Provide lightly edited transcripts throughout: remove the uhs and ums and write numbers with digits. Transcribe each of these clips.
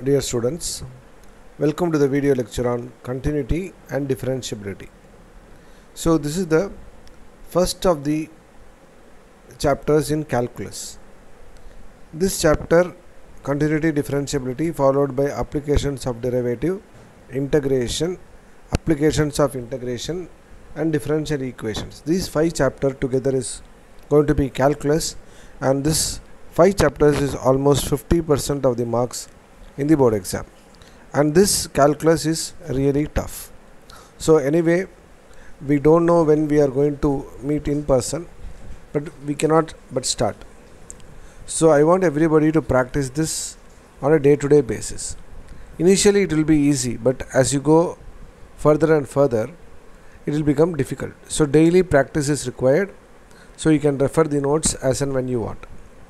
Dear students, welcome to the video lecture on continuity and differentiability. So this is the first of the chapters in calculus. This chapter, continuity, differentiability, followed by applications of derivative, integration, applications of integration and differential equations. These 5 chapters together is going to be calculus, and this 5 chapters is almost 50% of the marks in the board exam, and this calculus is really tough. So anyway, we don't know when we are going to meet in person, but we cannot but start. So I want everybody to practice this on a day-to-day basis. Initially it will be easy, but as you go further and further, it will become difficult. So daily practice is required, so you can refer the notes as and when you want.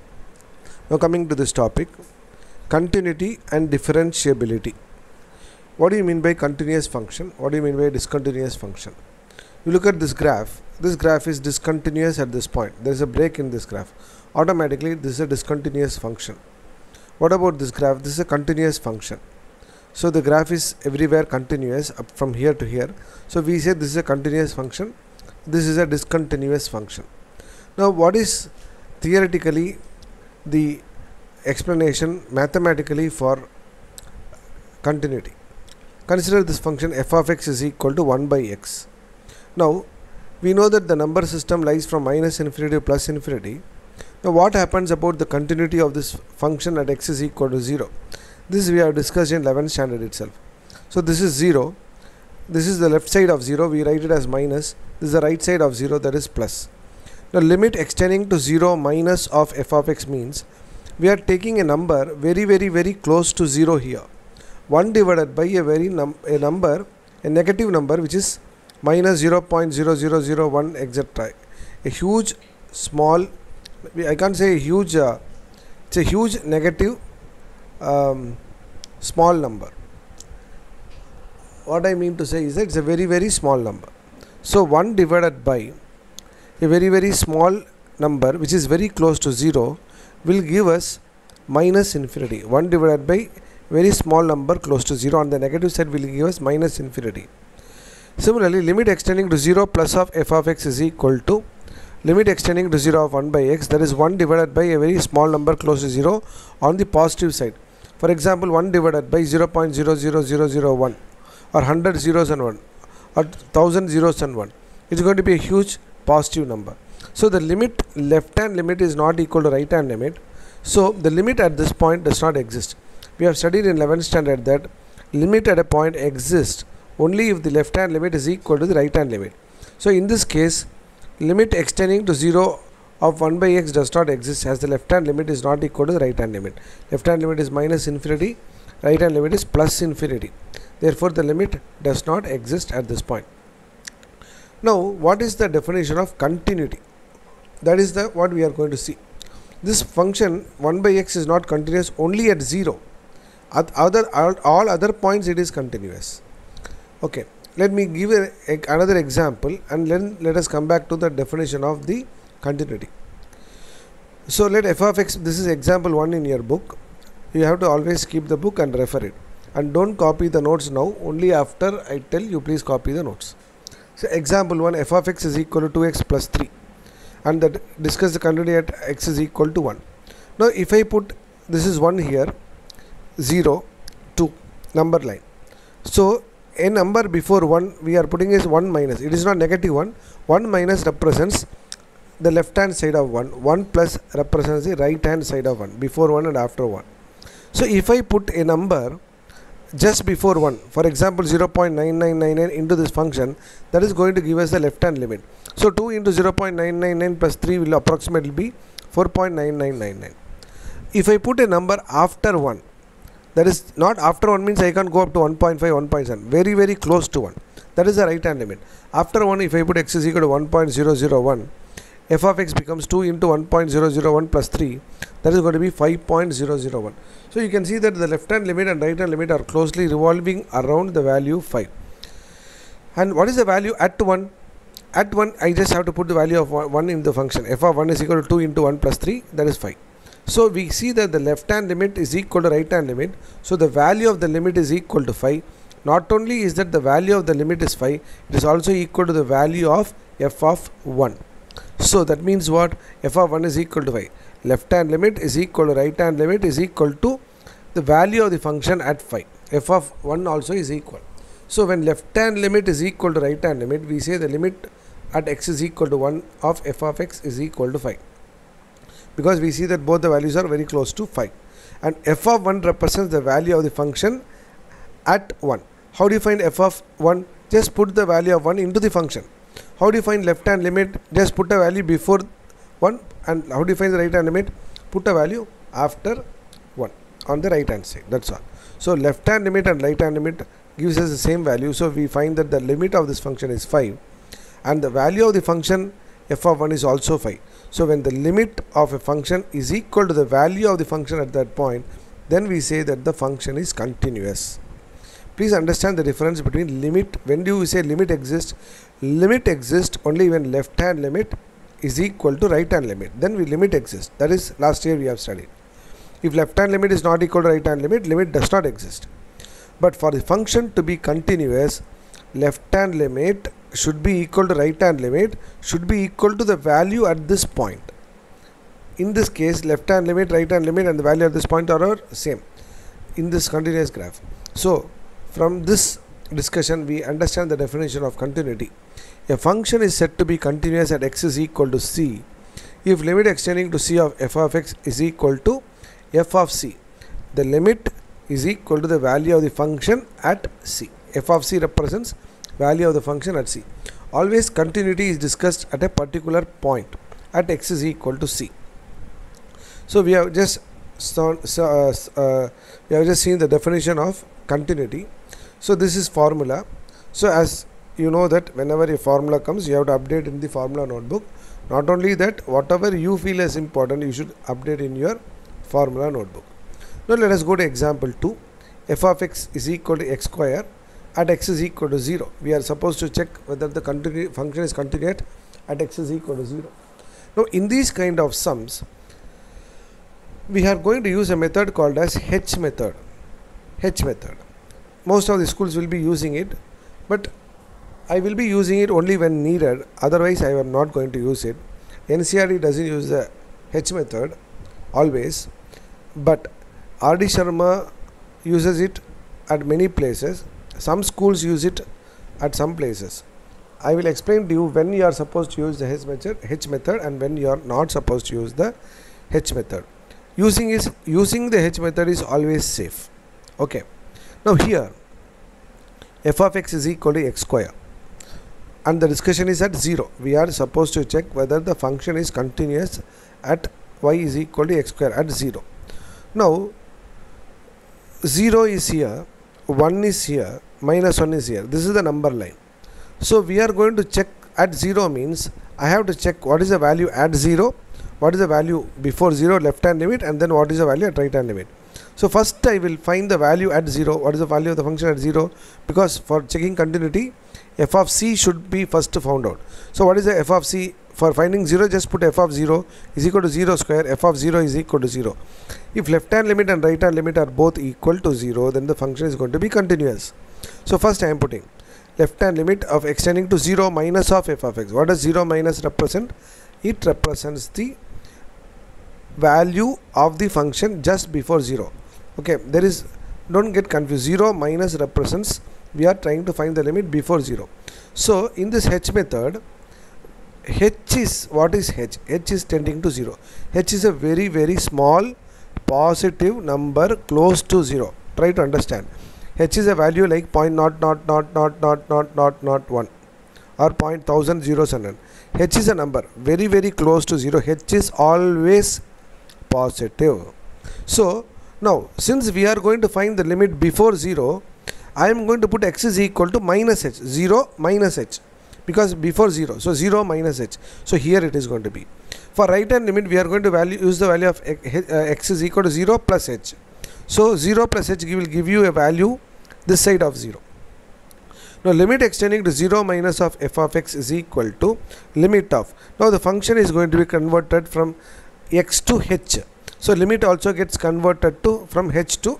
Now coming to this topic, continuity and differentiability. What do you mean by continuous function? What do you mean by discontinuous function? You look at this graph. This graph is discontinuous at this point. There is a break in this graph. Automatically this is a discontinuous function. What about this graph? This is a continuous function. So the graph is everywhere continuous up from here to here. So we say this is a continuous function. This is a discontinuous function. Now what is theoretically the explanation mathematically for continuity? Consider this function f of x is equal to 1 by x. Now we know that the number system lies from minus infinity to plus infinity. Now what happens about the continuity of this function at x is equal to 0? This we have discussed in 11th standard itself. So this is 0. This is the left side of 0. We write it as minus. This is the right side of 0, that is plus. Now limit extending to 0 minus of f of x means we are taking a number very close to 0 here. 1 divided by a negative number which is minus 0.0001 etc. A huge small, I can't say a huge, it's a huge negative small number. What I mean to say is that it's a very small number. So 1 divided by a very small number which is very close to 0 will give us minus infinity. 1 divided by very small number close to 0 on the negative side will give us minus infinity. Similarly, limit extending to 0 plus of f of x is equal to limit extending to 0 of 1 by x, that is 1 divided by a very small number close to 0 on the positive side. For example, 1 divided by 0.00001 or 100 zeros and 1 or 1000 zeros and 1. It's going to be a huge positive number. So the limit, left hand limit is not equal to right hand limit. So the limit at this point does not exist. We have studied in 11th standard that limit at a point exists only if the left hand limit is equal to the right hand limit. So in this case, limit extending to 0 of 1 by x does not exist, as the left hand limit is not equal to the right hand limit. Left hand limit is minus infinity, right hand limit is plus infinity. Therefore the limit does not exist at this point. Now what is the definition of continuity? That is what we are going to see. This function 1 by x is not continuous only at 0. At all other points it is continuous. Okay, let me give another example, and then let us come back to the definition of the continuity. So let f of x, this is example 1 in your book. You have to always keep the book and refer it, and don't copy the notes now. Only after I tell you, please copy the notes. So example 1, f of x is equal to 2x plus 3, and that discuss the continuity at x is equal to 1. Now if I put, this is 1 here, 0, 2 number line. So a number before 1 we are putting is 1 minus. It is not negative 1. 1 minus represents the left hand side of 1. 1 plus represents the right hand side of 1, before 1 and after 1. So if I put a number just before 1, for example 0.9999 into this function, that is going to give us the left hand limit. So 2 into 0.999 plus 3 will approximately be 4.9999. If I put a number after 1, that is not after 1 means I can go up to 1.5, 1.7, very close to 1. That is the right hand limit. After 1, if I put x is equal to 1.001, f of x becomes 2 into 1.001 plus 3, that is going to be 5.001. So you can see that the left hand limit and right hand limit are closely revolving around the value 5. And what is the value at 1? At 1, I just have to put the value of 1 in the function. F of 1 is equal to 2 into 1 plus 3, that is 5. So we see that the left hand limit is equal to right hand limit. So the value of the limit is equal to 5. Not only is that the value of the limit is 5, it is also equal to the value of f of 1. So that means what? F of 1 is equal to 5. Left hand limit is equal to right hand limit is equal to the value of the function at 5. F of 1 also is equal. So when left hand limit is equal to right hand limit, we say the limit at x is equal to 1 of f of x is equal to 5. Because we see that both the values are very close to 5. And f of 1 represents the value of the function at 1. How do you find f of 1? Just put the value of 1 into the function. How do you find left hand limit? Just put a value before 1. And how do you find the right hand limit? Put a value after 1 on the right hand side. That's all. So left hand limit and right hand limit gives us the same value. So we find that the limit of this function is 5. And the value of the function f of 1 is also 5. So when the limit of a function is equal to the value of the function at that point, then we say that the function is continuous. Please understand the difference between limit. When do we say limit exists? Limit exists only when left hand limit is equal to right hand limit. Then we limit exists. That is last year we have studied. If left hand limit is not equal to right hand limit, limit does not exist. But for the function to be continuous, left hand limit should be equal to right hand limit, should be equal to the value at this point. In this case, left hand limit, right hand limit and the value at this point are same in this continuous graph. So from this discussion we understand the definition of continuity. A function is said to be continuous at x is equal to c if limit extending to c of f of x is equal to f of c. The limit is equal to the value of the function at c. F of c represents value of the function at c. Always continuity is discussed at a particular point at x is equal to c. So we have just seen the definition of continuity. So this is formula. So as you know that whenever a formula comes, you have to update in the formula notebook. Not only that, whatever you feel is important, you should update in your formula notebook. Now let us go to example 2. F of x is equal to x square at x is equal to 0. We are supposed to check whether the function is continuous at x is equal to 0. Now in these kind of sums, we are going to use a method called as H method. H method. Most of the schools will be using it, but I will be using it only when needed. Otherwise I am not going to use it. NCERT doesn't use the H method always, but R.D. Sharma uses it at many places. Some schools use it at some places. I will explain to you when you are supposed to use the H method and when you are not supposed to use the H method. Using the H method is always safe. Okay. Now here f of x is equal to x square and the discussion is at 0. We are supposed to check whether the function is continuous at y is equal to x square at 0. Now 0 is here, 1 is here, minus 1 is here. This is the number line. So we are going to check at 0 means I have to check what is the value at 0, what is the value before 0 left hand limit, and then what is the value at right hand limit. So first I will find the value at 0. What is the value of the function at 0? Because for checking continuity, f of c should be first found out. So what is the f of c? For finding 0, just put f of 0 is equal to 0 square, f of 0 is equal to 0. If left hand limit and right hand limit are both equal to 0, then the function is going to be continuous. So first I am putting left hand limit of extending to 0 minus of f of x. What does 0 minus represent? It represents the value of the function just before 0. Okay, don't get confused. 0 minus represents we are trying to find the limit before 0. So in this H method, H is, what is H? H is tending to 0. H is a very very small positive number close to 0. Try to understand. H is a value like 0.000000001 or 0.1000. H is a number very very close to 0. H is always positive. So now since we are going to find the limit before 0, I am going to put x is equal to minus h, 0 minus h, because before 0, so 0 minus h. So here it is going to be. For right hand limit, we are going to use the value of x is equal to 0 plus h. So 0 plus h will give you a value this side of 0. Now limit extending to 0 minus of f of x is equal to limit of. Now the function is going to be converted from x to h. So limit also gets converted to from x to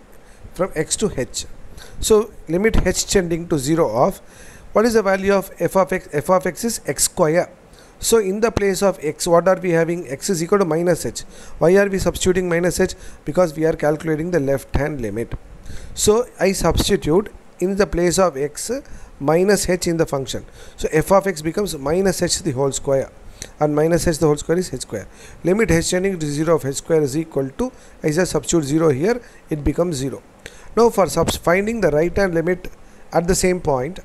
h. So limit h tending to 0 of, what is the value of f of x? F of x is x square. So in the place of x, what are we having? X is equal to minus h. Why are we substituting minus h? Because we are calculating the left hand limit. So I substitute in the place of x minus h in the function. So f of x becomes minus h the whole square, and minus h the whole square is h square. Limit h tending to 0 of h square is equal to, I just substitute 0 here, it becomes 0. Now for finding the right hand limit at the same point,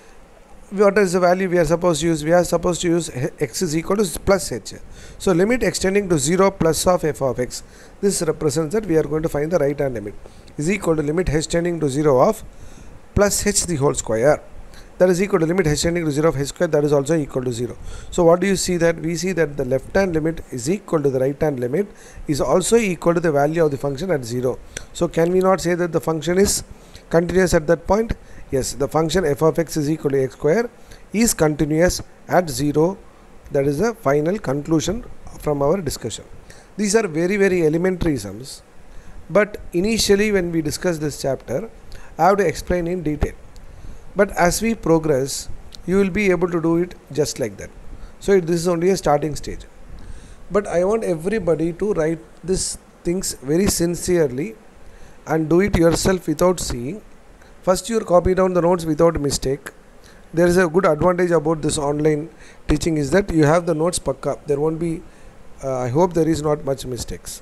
what is the value we are supposed to use? We are supposed to use x is equal to plus h. So limit extending to 0 plus of f of x, this represents that we are going to find the right hand limit, is equal to limit h tending to 0 of plus h the whole square, that is equal to limit h tending to 0 of h square, that is also equal to 0. So what do you see that? We see that the left hand limit is equal to the right hand limit is also equal to the value of the function at 0. So can we not say that the function is continuous at that point? Yes, the function f of x is equal to x square is continuous at 0. That is the final conclusion from our discussion. These are very, very elementary sums, but initially when we discuss this chapter, I have to explain in detail. But as we progress, you will be able to do it just like that. So this is only a starting stage. But I want everybody to write these things very sincerely and do it yourself without seeing. First you copy down the notes without mistake. There is a good advantage about this online teaching is that you have the notes pakka. There won't be, I hope there is not much mistakes.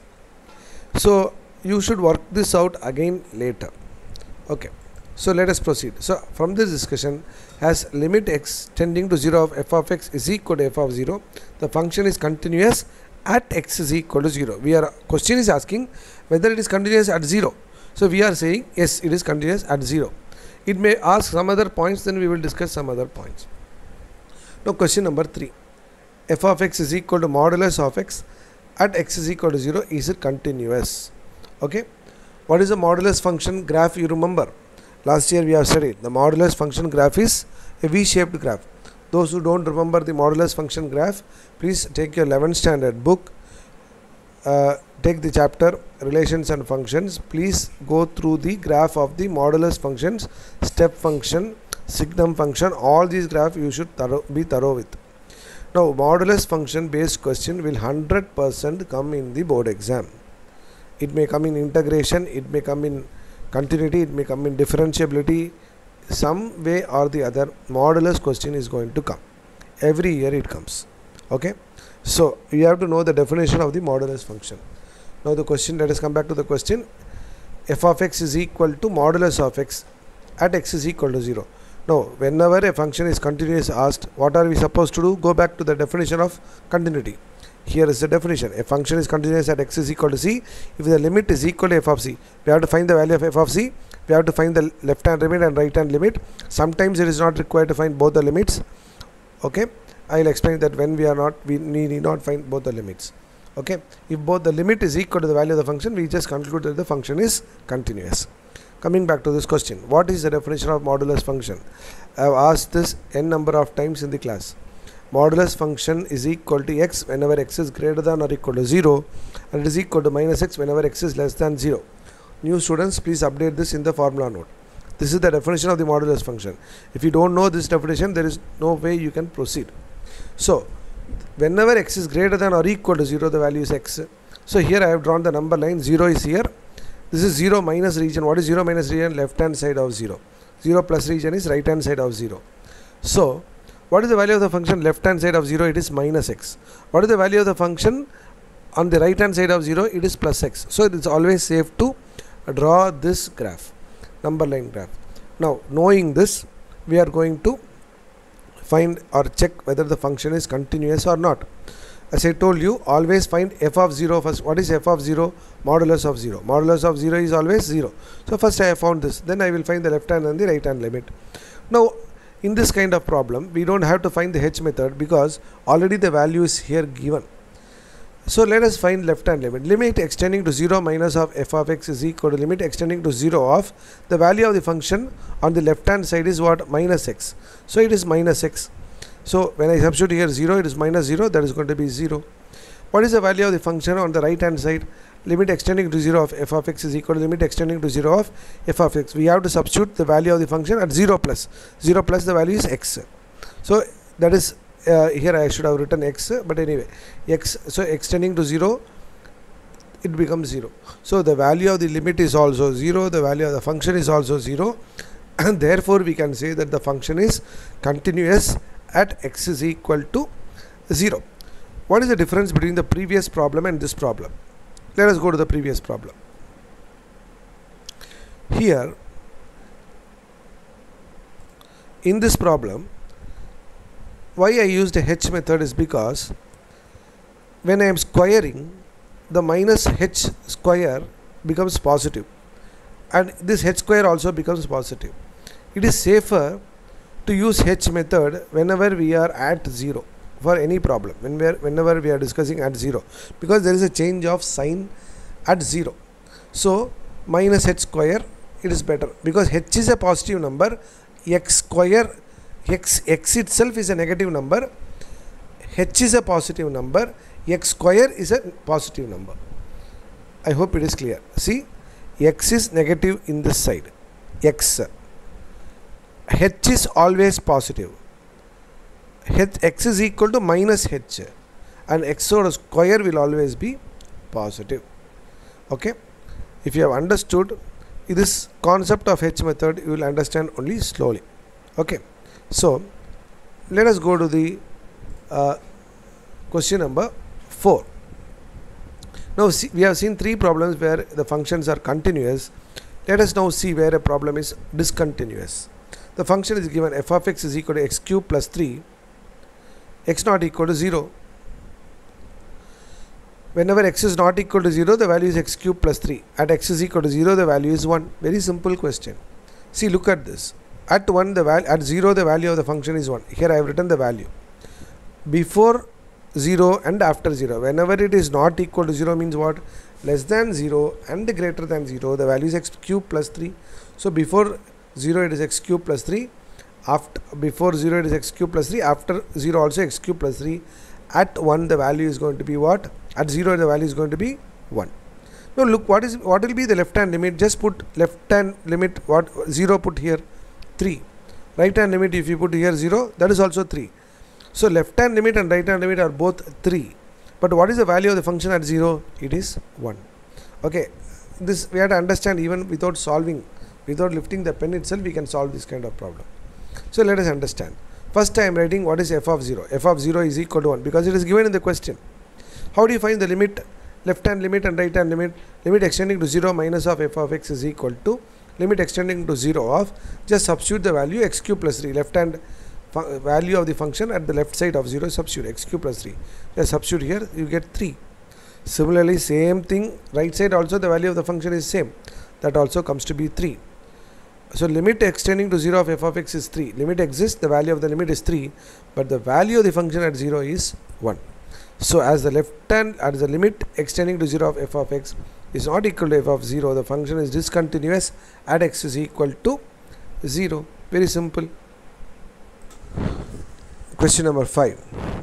So you should work this out again later. Okay. So let us proceed. So from this discussion, as limit x tending to 0 of f of x is equal to f of 0, the function is continuous at x is equal to 0. Question is asking whether it is continuous at 0. So we are saying yes, it is continuous at 0. It may ask some other points, then we will discuss some other points. Now question number 3. F of x is equal to modulus of x at x is equal to 0. Is it continuous? Okay. What is the modulus function graph? You remember last year we have studied the modulus function graph is a V-shaped graph. Those who don't remember the modulus function graph, please take your 11th standard book, take the chapter relations and functions. Please go through the graph of the modulus functions, step function, signum function. All these graphs you should be thorough with. Now modulus function based question will 100% come in the board exam. It may come in integration, it may come in continuity, it may come in differentiability. Some way or the other modulus question is going to come. Every year it comes. Okay. So you have to know the definition of the modulus function. Now the question, let us come back to the question. F of x is equal to modulus of x at x is equal to 0. Now whenever a function is continuous asked, what are we supposed to do? Go back to the definition of continuity. Here is the definition. A function is continuous at x is equal to c if the limit is equal to f of c. We have to find the value of f of c. We have to find the left hand limit and right hand limit. Sometimes it is not required to find both the limits. Okay. I will explain that when we need not find both the limits. Okay. If both the limit is equal to the value of the function, we just conclude that the function is continuous. Coming back to this question, what is the definition of modulus function? I have asked this n number of times in the class. Modulus function is equal to x whenever x is greater than or equal to 0, and it is equal to minus x whenever x is less than 0. New students, please update this in the formula note. This is the definition of the modulus function. If you don't know this definition, there is no way you can proceed. So whenever x is greater than or equal to 0, the value is x. So here I have drawn the number line. 0 is here. This is 0 minus region. What is 0 minus region? Left hand side of 0. 0 plus region is right hand side of 0. So what is the value of the function left hand side of 0? It is minus x. What is the value of the function on the right hand side of 0? It is plus x. So it is always safe to draw this graph, number line graph. Now knowing this, we are going to find or check whether the function is continuous or not. As I told you, always find f of 0 first. What is f of 0? Modulus of 0. Modulus of 0 is always 0. So first I have found this, then I will find the left hand and the right hand limit. Now in this kind of problem, we don't have to find the h method because already the value is here given. So let us find left hand limit. Limit extending to 0 minus of f of x is equal to limit extending to 0 of the value of the function on the left hand side is what? Minus x. So it is minus x. So when I substitute here 0, it is minus 0, that is going to be 0. What is the value of the function on the right hand side? limit extending to 0 of f of x is equal to limit extending to 0 of f of x. We have to substitute the value of the function at 0 plus the value is x. So that is here I should have written x, but anyway x, so extending to 0 it becomes 0. So the value of the limit is also 0, the value of the function is also 0, and therefore we can say that the function is continuous at x is equal to 0. What is the difference between the previous problem and this problem? Let us go to the previous problem. Here in this problem, why I used a h method is because when I am squaring, the minus h square becomes positive and this h square also becomes positive. It is safer to use h method whenever we are at 0 for any problem, whenever we are discussing at 0, because there is a change of sign at 0. So minus h square, it is better because h is a positive number, x square, x itself is a negative number, h is a positive number, x square is a positive number. I hope it is clear. See, x is negative in this side, x, h is always positive, x is equal to minus h, and x square will always be positive. Okay, if you have understood this concept of h method, you will understand only slowly. Okay, so let us go to the question number 4. Now see, we have seen 3 problems where the functions are continuous. Let us now see where a problem is discontinuous. The function is given f of x is equal to x cube plus 3, x not equal to 0. Whenever x is not equal to 0, the value is x cube plus 3. At x is equal to 0, the value is 1. Very simple question. See, look at this. At 1, at 0, the value of the function is 1. Here I have written the value. Before 0 and after 0. Whenever it is not equal to 0 means what? Less than 0 and greater than 0. The value is x cube plus 3. So before 0 it is x cube plus 3. Before 0 it is x cube plus 3. After 0 also x cube plus 3. At 1 the value is going to be what? At 0 the value is going to be 1. Now look, what will be the left hand limit? Just put left hand limit, what 0 put here 3. Right hand limit, if you put here 0, that is also 3. So left hand limit and right hand limit are both 3. But what is the value of the function at 0? It is 1. Okay, this we have to understand. Even without solving, without lifting the pen itself, we can solve this kind of problem. So let us understand. First I am writing what is f of 0. F of 0 is equal to 1 because it is given in the question. How do you find the limit? Left hand limit and right hand limit. Limit extending to 0 minus of f of x is equal to limit extending to 0 of, just substitute the value x cube plus 3. Left hand value of the function at the left side of 0, substitute x cube plus 3. Just substitute here, you get 3. Similarly, same thing, right side also the value of the function is same. That also comes to be 3. So limit extending to 0 of f of x is 3. Limit exists, the value of the limit is 3, but the value of the function at 0 is 1. So as the limit extending to 0 of f of x is not equal to f of 0, the function is discontinuous at x is equal to 0. Very simple. Question number 5.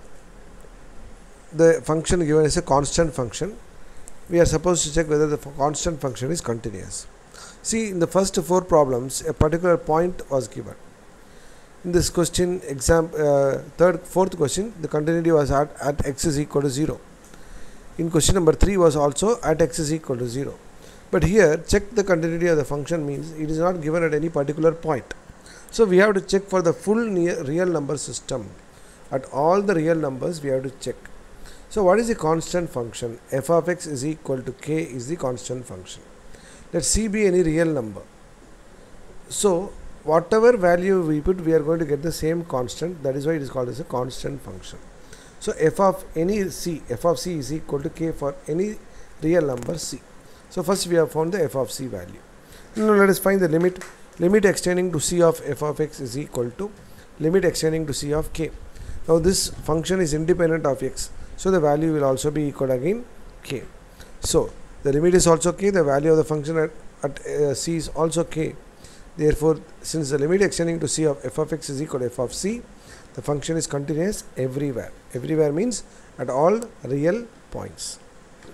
The function given is a constant function. We are supposed to check whether the constant function is continuous. See, in the first 4 problems, a particular point was given. In this question, fourth question, the continuity was at x is equal to 0. In question number 3 was also at x is equal to 0. But here, check the continuity of the function means it is not given at any particular point. So we have to check for the full real number system. At all the real numbers, we have to check. So what is the constant function? F of x is equal to k is the constant function. Let c be any real number. So whatever value we put, we are going to get the same constant. That is why it is called as a constant function. So f of c is equal to k for any real number c. So first we have found the f of c value. Now let us find the limit extending to c of f of x is equal to limit extending to c of k. Now this function is independent of x, so the value will also be equal again k. So the limit is also k, the value of the function at c is also k. Therefore, since the limit extending to c of f of x is equal to f of c, the function is continuous everywhere. Everywhere means at all real points.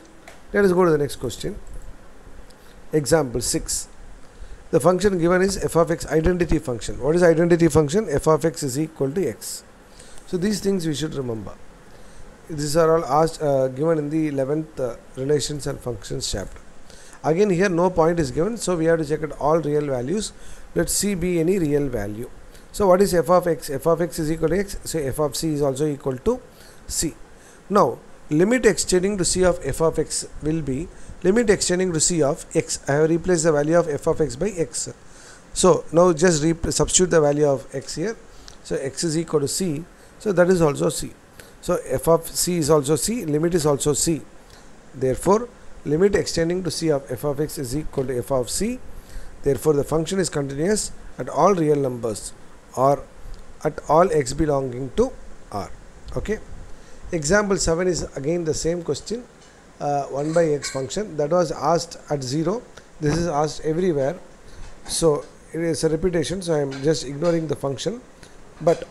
Let us go to the next question. Example 6. The function given is f of x, identity function. What is identity function? F of x is equal to x. So these things we should remember. These are all asked, given in the 11th relations and functions chapter. Again here no point is given, so we have to check at all real values. Let C be any real value. So what is f of x? F of x is equal to x, so f of c is also equal to c. Now limit extending to c of f of x will be limit extending to c of x. I have replaced the value of f of x by x. So now just substitute the value of x here. So x is equal to c, so that is also c. So f of c is also c, limit is also c. Therefore limit extending to c of f of x is equal to f of c. Therefore the function is continuous at all real numbers or at all x belonging to R. Okay. Example 7 is again the same question. 1 by x function that was asked at 0. This is asked everywhere, so it is a repetition, so I am just ignoring the function. But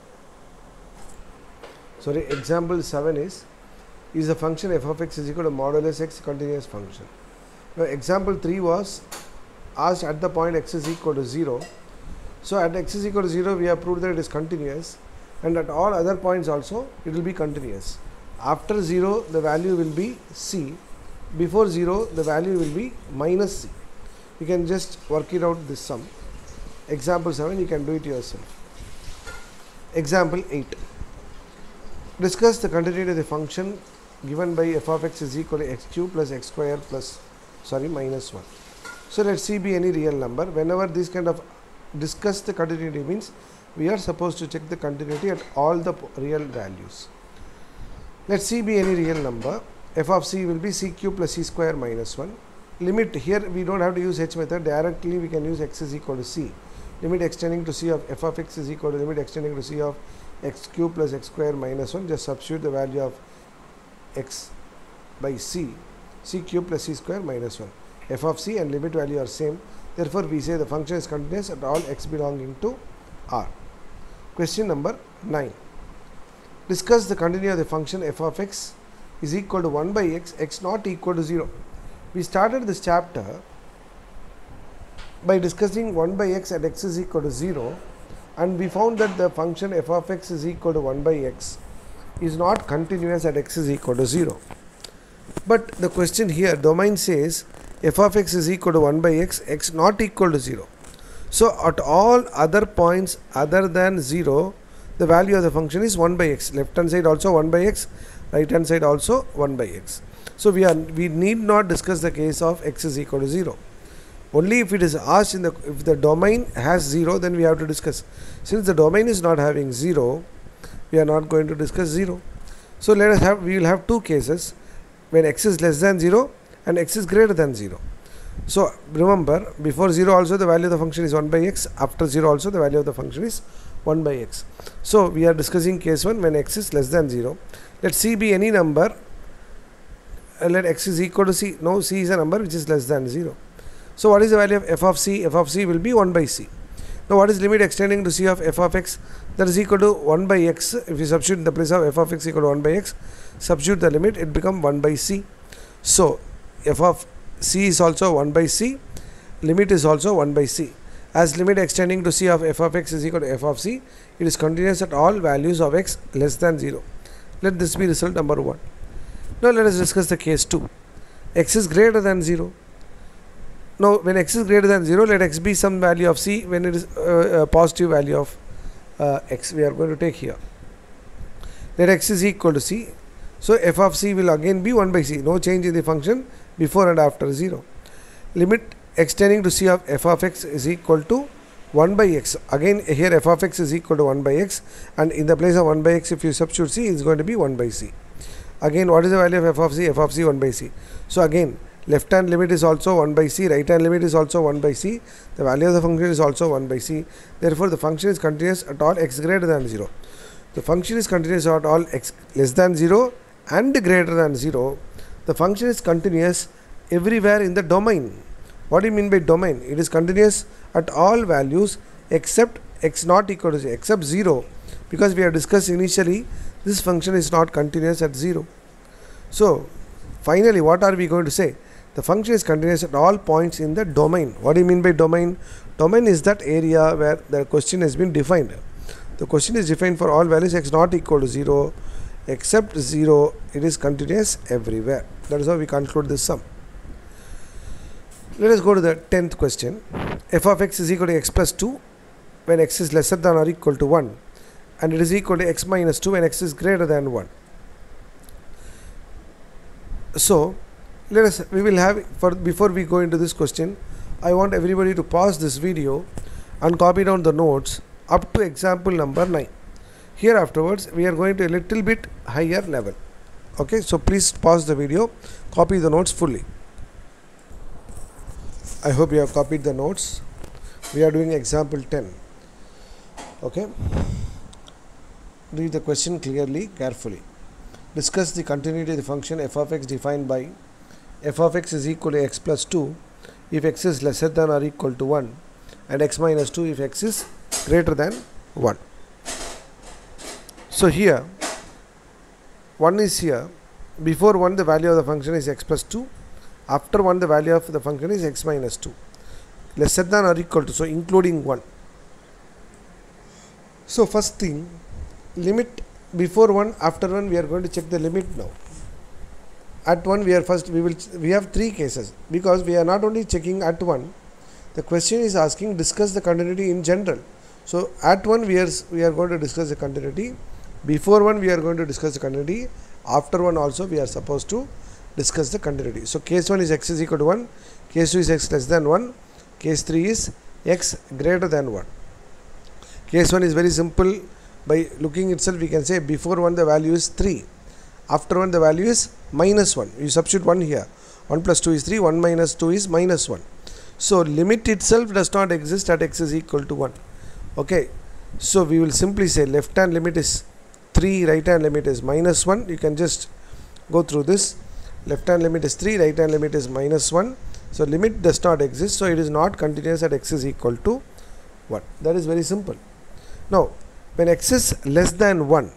sorry, example 7 is the function f of x is equal to modulus x continuous function. Now example 3 was asked at the point x is equal to 0. So at x is equal to 0 we have proved that it is continuous, and at all other points also it will be continuous. After 0 the value will be c, before 0 the value will be minus c. You can just work it out, this sum. Example 7 you can do it yourself. Example 8. Discuss the continuity of the function given by f of x is equal to x cube plus x square plus minus 1. So let c be any real number. Whenever this kind of discuss the continuity means we are supposed to check the continuity at all the real values. Let c be any real number. F of c will be c cube plus c square minus 1. Limit, here we don't have to use h method, directly we can use x is equal to c. Limit extending to c of f of x is equal to limit extending to c of x cube plus x square minus 1. Just substitute the value of x by c, c cube plus c square minus 1. F of c and limit value are same. Therefore we say the function is continuous at all x belonging to R. Question number 9. Discuss the continuity of the function f of x is equal to 1 by x, x not equal to 0. We started this chapter by discussing 1 by x at x is equal to 0, and we found that the function f of x is equal to 1 by x is not continuous at x is equal to 0. But the question here, domain says f of x is equal to 1 by x, x not equal to 0. So at all other points other than 0, the value of the function is 1 by x. Left hand side also 1 by x, right hand side also 1 by x. So we need not discuss the case of x is equal to 0. Only if it is asked if the domain has 0, then we have to discuss. Since the domain is not having 0, we are not going to discuss 0. So we will have two cases, when x is less than 0 and x is greater than 0. So remember, before 0 also the value of the function is 1 by x, after 0 also the value of the function is 1 by x. So we are discussing case 1 when x is less than 0. Let c be any number, let x is equal to c. No, c is a number which is less than 0. So what is the value of f of c? F of c will be 1 by c. Now what is limit extending to c of f of x? That is equal to 1 by x. If you substitute in the place of f of x equal to 1 by x, substitute the limit, it becomes 1 by c. So f of c is also 1 by c, limit is also 1 by c. As limit extending to c of f of x is equal to f of c, it is continuous at all values of x less than 0. Let this be result number 1. Now let us discuss the case 2. X is greater than 0. Now when x is greater than 0, let x be some value of c when it is a positive value of x. We are going to take here. Let x is equal to c. So f of c will again be 1 by c. No change in the function before and after 0. Limit extending to c of f of x is equal to 1 by x. Again here f of x is equal to 1 by x, and in the place of 1 by x if you substitute c, it is going to be 1 by c. Again what is the value of f of c? F of c 1 by c. So again left hand limit is also 1 by c, right hand limit is also 1 by c. The value of the function is also 1 by c. Therefore the function is continuous at all x greater than 0. The function is continuous at all x less than 0 and greater than 0. The function is continuous everywhere in the domain. What do you mean by domain? It is continuous at all values except x not equal to 0, except 0, because we have discussed initially this function is not continuous at 0. So finally what are we going to say? The function is continuous at all points in the domain. What do you mean by domain? Domain is that area where the question has been defined. The question is defined for all values x not equal to 0, except 0, it is continuous everywhere. That is how we conclude this sum. Let us go to the 10th question. F of x is equal to x plus 2 when x is lesser than or equal to 1, and it is equal to x minus 2 when x is greater than 1. So we will have, before we go into this question, I want everybody to pause this video and copy down the notes up to example number 9. Here afterwards we are going to a little bit higher level. Okay, so please pause the video, copy the notes fully. I hope you have copied the notes. We are doing example 10. Okay, read the question clearly, carefully. Discuss the continuity of the function f of x defined by f of x is equal to x plus 2 if x is lesser than or equal to 1, and x minus 2 if x is greater than 1. So here 1 is here. Before 1 the value of the function is x plus 2. After 1 the value of the function is x minus 2. Lesser than or equal to, so including 1. So first thing, limit before 1, after 1 we are going to check the limit now. At 1 we have 3 cases, because we are not only checking at 1, the question is asking discuss the continuity in general. So at 1 we are going to discuss the continuity, before 1 we are going to discuss the continuity, after 1 also we are supposed to discuss the continuity. So case 1 is x is equal to 1, case 2 is x less than 1, case 3 is x greater than 1. Case 1 is very simple. By looking itself we can say before 1 the value is 3, after 1 the value is minus 1. You substitute 1 here. 1 plus 2 is 3, 1 minus 2 is minus 1. So limit itself does not exist at x is equal to 1. Okay, so we will simply say left hand limit is 3, right hand limit is minus 1. You can just go through this. Left hand limit is 3, right hand limit is minus 1. So limit does not exist, so it is not continuous at x is equal to 1. That is very simple. Now when x is less than 1,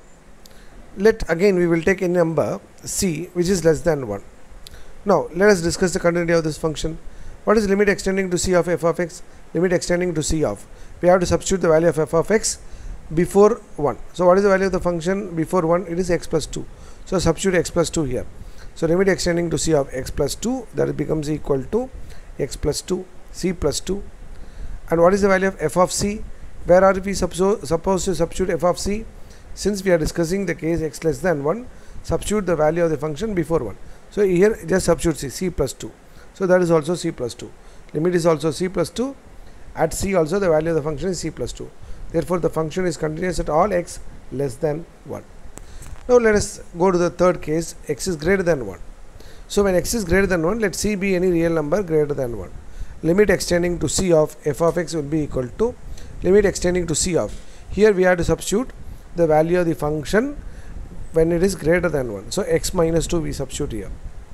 again we will take a number c which is less than 1. Now let us discuss the continuity of this function. What is limit extending to c of f of x? Limit extending to c of, we have to substitute the value of f of x before 1. So what is the value of the function before 1? It is x plus 2. So substitute x plus 2 here. So limit extending to c of x plus 2, that becomes equal to x plus 2, c plus 2. And what is the value of f of c? Where are we supposed to substitute f of c? Since we are discussing the case x less than 1, substitute the value of the function before 1. So here just substitute c plus 2. So that is also c plus 2. Limit is also c plus 2. At c also the value of the function is c plus 2. Therefore the function is continuous at all x less than 1. Now let us go to the third case, x is greater than 1. So when x is greater than 1, let c be any real number greater than 1. Limit extending to c of f of x will be equal to limit extending to c of, here we have to substitute the value of the function when it is greater than 1. So x minus 2 we substitute here.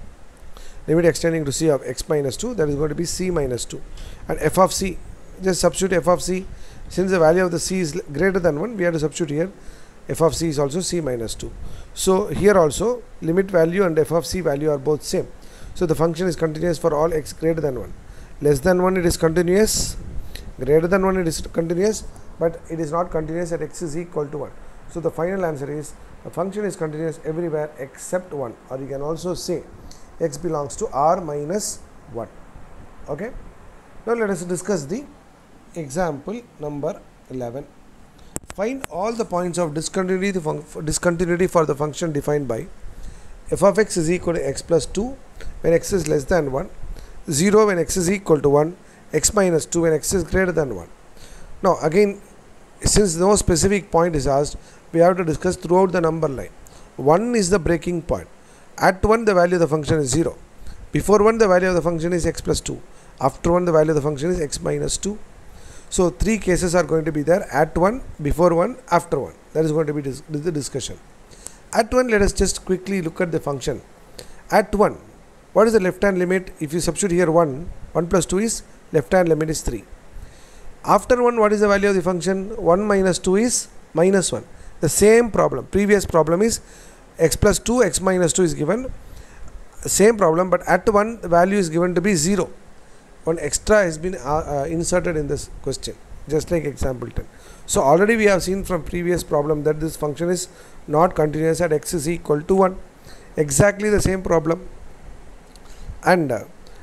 Limit extending to c of x minus 2, that is going to be c minus 2. And f of c, just substitute f of c. Since the value of the c is greater than 1, we have to substitute here f of c is also c minus 2. So here also limit value and f of c value are both same. So the function is continuous for all x greater than 1. Less than 1 it is continuous, greater than 1 it is continuous, but it is not continuous at x is equal to 1. So the final answer is the function is continuous everywhere except 1, or you can also say x belongs to R minus 1. Okay. Now let us discuss the example number 11. Find all the points of discontinuity for the function defined by f of x is equal to x plus 2 when x is less than 1, 0 when x is equal to 1, x minus 2 when x is greater than 1. Now again, since no specific point is asked, we have to discuss throughout the number line. 1 is the breaking point. At 1 the value of the function is 0. Before 1 the value of the function is x plus 2. After 1 the value of the function is x minus 2. So 3 cases are going to be there: at 1, before 1, after 1. That is going to be the discussion. At 1, let us just quickly look at the function. At 1, what is the left hand limit? If you substitute here 1 plus 2 is left hand limit is 3. After 1, what is the value of the function? 1 minus 2 is minus 1. The same problem, previous problem is x plus 2, x minus 2 is given. same problem, but at 1 the value is given to be 0. One extra has been inserted in this question, just like example 10. So already we have seen from previous problem that this function is not continuous at x is equal to 1. Exactly the same problem. And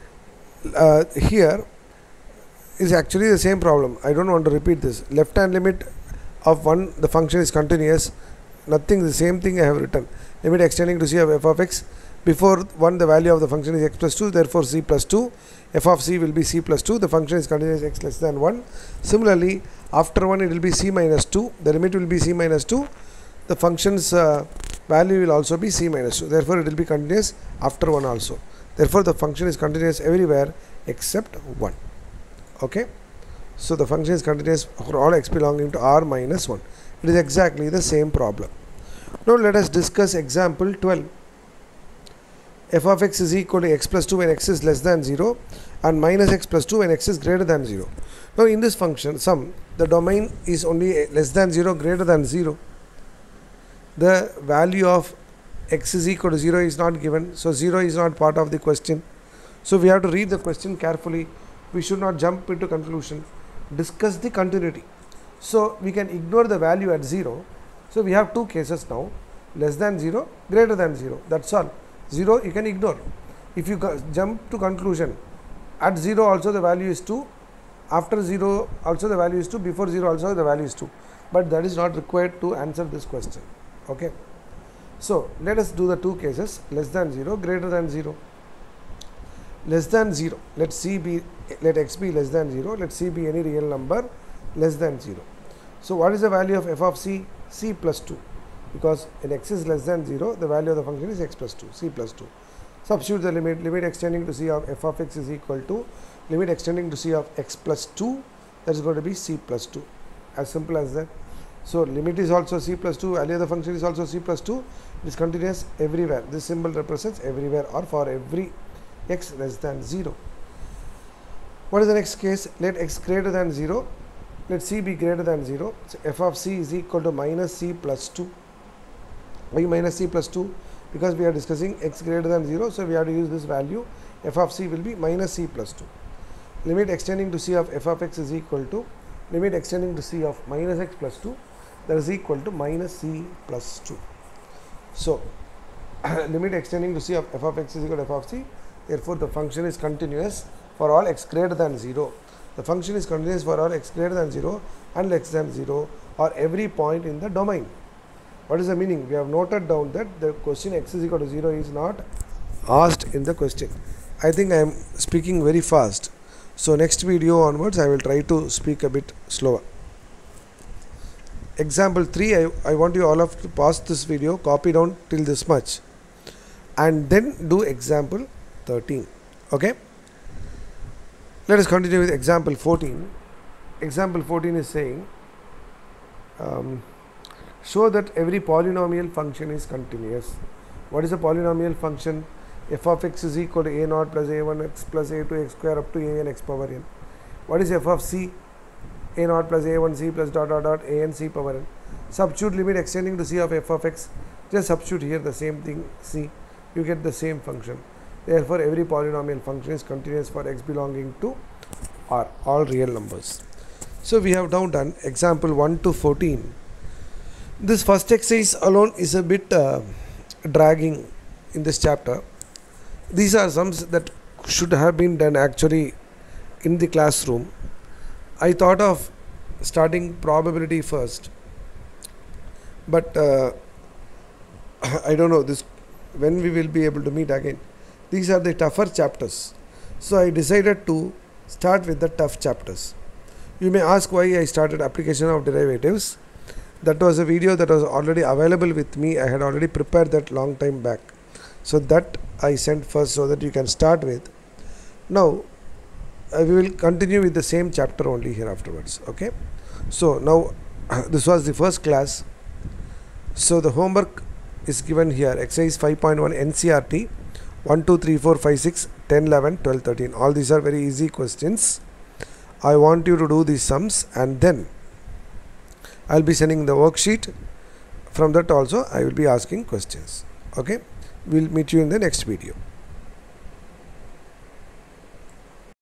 here is actually the same problem. I don't want to repeat this. Left hand limit of 1, the function is continuous. Nothing, the same thing I have written. Limit extending to c of f of x. Before 1, the value of the function is x plus 2, therefore c plus 2. F of c will be c plus 2. The function is continuous x less than 1. Similarly, after 1 it will be c minus 2. The limit will be c minus 2. The function's value will also be c minus 2. Therefore, it will be continuous after 1 also. Therefore, the function is continuous everywhere except 1. Okay. So, the function is continuous for all x belonging to r minus 1. It is exactly the same problem. Now, let us discuss example 12. F of x is equal to x plus 2 when x is less than 0 and minus x plus 2 when x is greater than 0. Now, in this function sum, the domain is only less than 0, greater than 0. The value of x is equal to 0 is not given, so 0 is not part of the question. So, we have to read the question carefully. We should not jump into conclusion. Discuss the continuity. So, we can ignore the value at 0. So, we have two cases now, less than 0, greater than 0. That's all. 0 you can ignore. If you jump to conclusion, at 0 also the value is 2, after 0 also the value is 2, before 0 also the value is 2. But that is not required to answer this question. Okay. So, let us do the two cases, less than 0, greater than 0. Less than 0, let x be less than 0, let c be any real number less than 0. So, what is the value of f of c? C plus 2. Because when x is less than 0, the value of the function is x plus 2, c plus 2. Substitute the limit extending to c of f of x is equal to limit extending to c of x plus 2, that is going to be c plus 2. As simple as that. So, limit is also c plus 2, value of the function is also c plus 2. It is continuous everywhere. This symbol represents everywhere or for every x less than 0. What is the next case? Let x greater than 0. Let c be greater than 0. So, f of c is equal to minus c plus 2. Why minus c plus 2? Because we are discussing x greater than 0. So, we have to use this value. F of c will be minus c plus 2. Limit extending to c of f of x is equal to limit extending to c of minus x plus 2, that is equal to minus c plus 2. So, limit extending to c of f of x is equal to f of c. Therefore, the function is continuous for all x greater than 0. The function is continuous for all x greater than 0 and less than 0 or every point in the domain. What is the meaning? We have noted down that the question x is equal to 0 is not asked in the question. I think I am speaking very fast. So, next video onwards I will try to speak a bit slower. Example 3, I want you all of to pause this video, copy down till this much and then do example 13. Okay. Let us continue with example 14. Example 14 is saying show that every polynomial function is continuous. What is a polynomial function? F of x is equal to a naught plus a1x plus a2x square up to a n x power n. What is f of c? A naught plus a1c plus dot dot dot a n c power n. Substitute limit extending to c of f of x. Just substitute here the same thing c. You get the same function. Therefore, every polynomial function is continuous for x belonging to R, all real numbers. So, we have now done example 1 to 14. This first exercise alone is a bit dragging in this chapter. These are sums that should have been done actually in the classroom. I thought of starting probability first, but I don't know this when we will be able to meet again. These are the tougher chapters. So, I decided to start with the tough chapters. You may ask why I started application of derivatives. That was a video that was already available with me. I had already prepared that long time back. So, that I sent first so that you can start with. Now, we will continue with the same chapter only here afterwards. Okay. So, now this was the first class. So, the homework is given here. Exercise 5.1 NCRT 1, 2, 3, 4, 5, 6, 10, 11, 12, 13. All these are very easy questions. I want you to do these sums and then I will be sending the worksheet. From that also I will be asking questions. Okay. We will meet you in the next video.